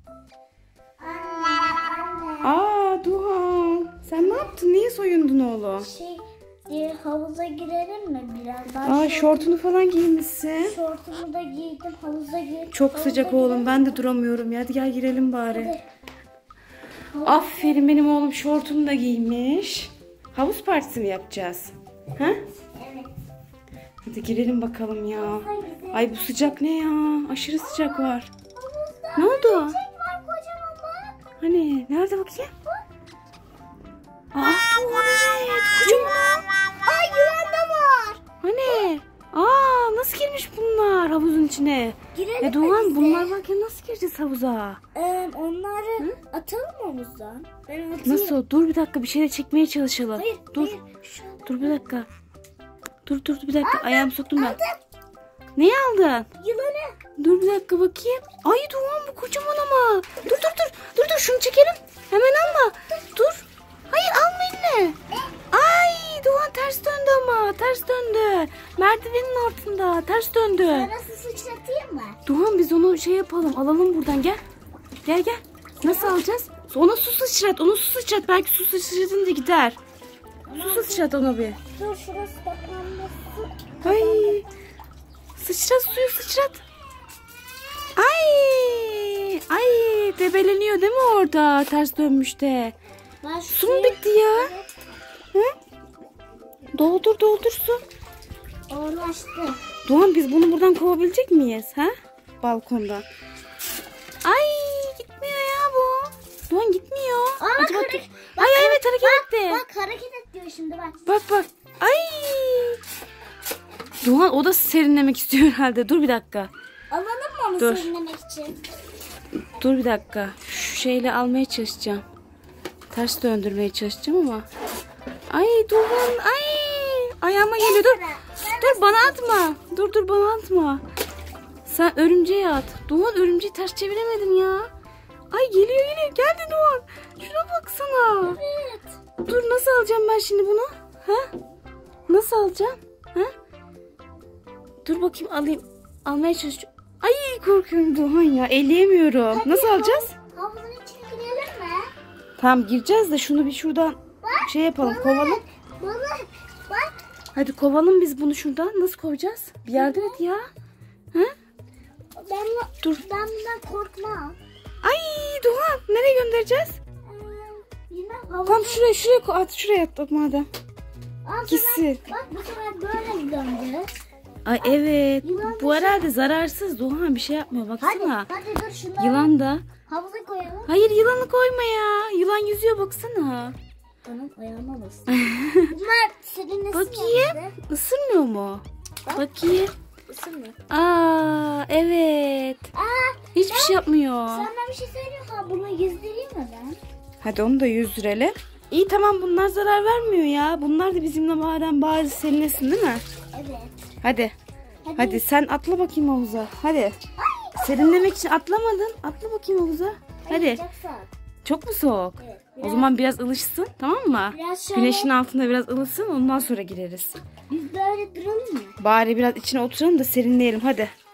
Aa Duhan, sen ne yaptın? Niye soyundun oğlum? Havuza girelim mi birazdan? Aa şortunu falan giymişsin. Şortumu da giydim, havuza girdim. Çok sıcak oğlum, ben de duramıyorum ya. Hadi gel girelim bari. Hadi. Aferin, benim oğlum şortunu da giymiş. Havuz partisi mi yapacağız? Ha? Evet. Hadi girelim bakalım ya. Ay bu sıcak ne ya? Aşırı sıcak var. Ne oldu? Çek var kocaman bak. Hani nerede bakayım? Aa evet, kocaman. Ay yılan da var. Hani? Aa nasıl girmiş bunlar havuzun içine? Girelim Doğan mi bunlar varken nasıl gireceğiz havuza? Onları atalım havuzdan. Ben atayım. Nasıl? Dur bir dakika, bir şeyle çekmeye çalışalım. Hayır, Dur. hayır. Dur bir dakika. Dur bir dakika. Aldım, Ayağımı soktum ben. aldım. Neyi aldın? Yılanı. Dur bir dakika bakayım. Ay Doğan bu kocaman ama. Dur şunu çekelim. Hemen alma. Dur. Hayır alma eline. Ay Doğan ters döndü ama. Ters döndü. Merdivenin altında. Ters döndü. Arası sıçratayım mı? Doğan biz onu şey yapalım. Alalım buradan gel. Gel. Nasıl alacağız? Ona su sıçrat. Belki su sıçratınca gider. Su sıçrat ona bir. Dur şurası kapanması. Ay. Sıçrat suyu sıçrat. Ay debeleniyor değil mi orada? Ters dönmüş de. Su mu bitti ya? Hı? Doldur su. Ağırlaştı. Doğan biz bunu buradan kovabilecek miyiz? Ha? Balkondan. Ay gitmiyor ya bu. Doğan gitmiyor. Acaba... Ay evet hareket etti. Bak hareket ediyor şimdi bak. Bak. Ay. Doğan o da serinlemek istiyor herhalde. Dur bir dakika. Alalım mı onu Dur. serinlemek için? Dur bir dakika. Şu şeyle almaya çalışacağım. Ters döndürmeye çalışacağım ama. Ay Doğan. Ay. Ayağıma geliyor. Dur bana atma. Dur bana atma. Sen örümceğe at. Doğan örümceği ters çeviremedin ya. Ay geliyor. Geldi Doğan. Şuna baksana. Evet. Dur nasıl alacağım ben şimdi bunu? Ha? Nasıl alacağım? Ha? Dur bakayım alayım. Almaya çalışıyorum. Ay korkuyorum Doğan ya. Elleyemiyorum. Hadi Nasıl alacağız? Havuzun içine girelim mi? Tamam gireceğiz de şunu bir şuradan şey yapalım. Kovalım. Balık. Bak. Hadi kovalım biz bunu şuradan. Nasıl kovacağız? Bir yardım et ya. Ha? Dur. Ben bundan korkmam. Ay Doğan nereye göndereceğiz? Bilmem. Tam şuraya at madem. Gitsin. Bak bu sefer böyle döndü. Ay evet. Yılan Bu herhalde zararsız. Doğan bir şey yapmıyor. Baksana. Hadi dur şunları Yılan da. havuza koyalım. Hayır yılanı koyma ya. Yılan yüzüyor baksana. Benim ayağıma bastı. Bunlar serinlesin. Bakayım. Isırmıyor mu? Bakayım. Isırmıyor. Aa evet. Hiçbir şey yapmıyor. Senden bir şey söyleyeyim mi? Bunu gezdireyim mi ben? Hadi onu da yüzdürelim. İyi tamam bunlar zarar vermiyor ya. Bunlar da bizimle madem bari serinlesin değil mi? Evet. Hadi sen atla bakayım havuza. Hadi. Serinlemek için atlamadın. Atla bakayım havuza. Hadi. Çok soğuk. Çok mu soğuk? Evet. O zaman biraz ılışsın tamam mı? Biraz şöyle- Güneşin altında biraz ılısın ondan sonra gireriz. Biz böyle duralım mı? Bari biraz içine oturalım da serinleyelim hadi.